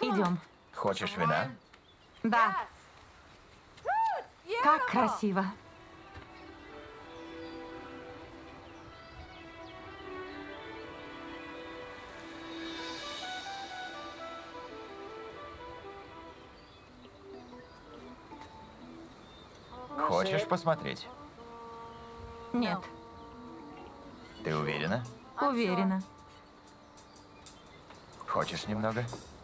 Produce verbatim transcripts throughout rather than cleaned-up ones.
Идем. Хочешь вина? Да. Как красиво. Хочешь посмотреть? Нет. Ты уверена? Уверена. Хочешь немного?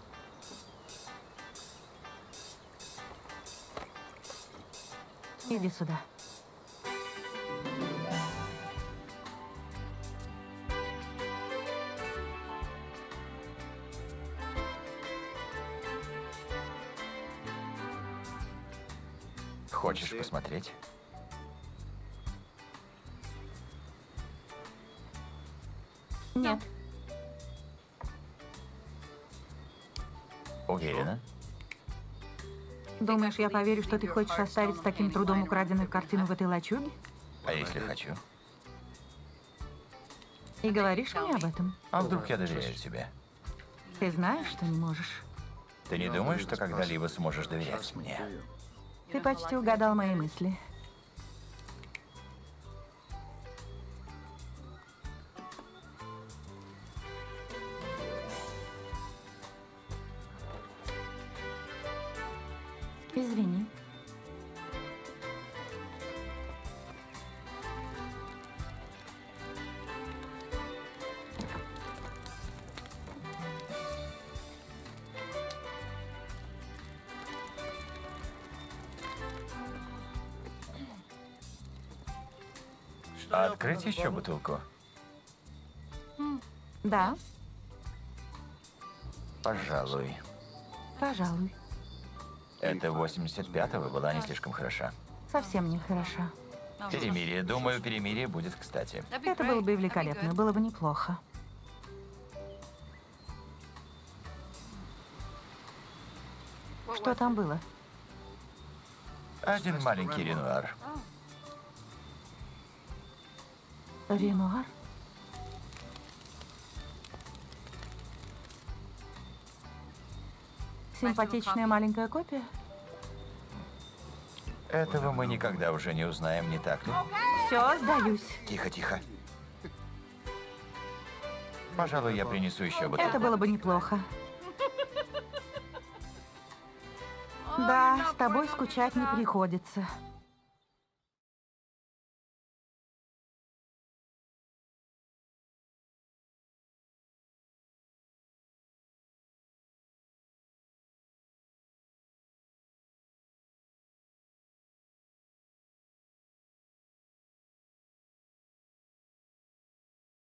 Иди сюда. Хочешь посмотреть? Нет. Уверена? Думаешь, я поверю, что ты хочешь оставить с таким трудом украденную картину в этой лачуге? А если хочу? И говоришь мне об этом? А вдруг я доверяю тебе? Ты знаешь, что не можешь. Ты не думаешь, что когда-либо сможешь доверять мне? Ты почти угадал мои мысли. Извини. Открыть еще бутылку? Да, Пожалуй. пожалуй. Это восемьдесят пятого была не слишком хороша. Совсем не хороша. Перемирие. Думаю, перемирие будет кстати. Это было бы великолепно, было бы неплохо. Что там было? Один маленький Ренуар. Ренуар? Симпатичная маленькая копия? Этого мы никогда уже не узнаем, не так ли? Все, сдаюсь. Тихо, тихо. Пожалуй, я принесу еще бутылку. Это было бы неплохо. Да, с тобой скучать не приходится.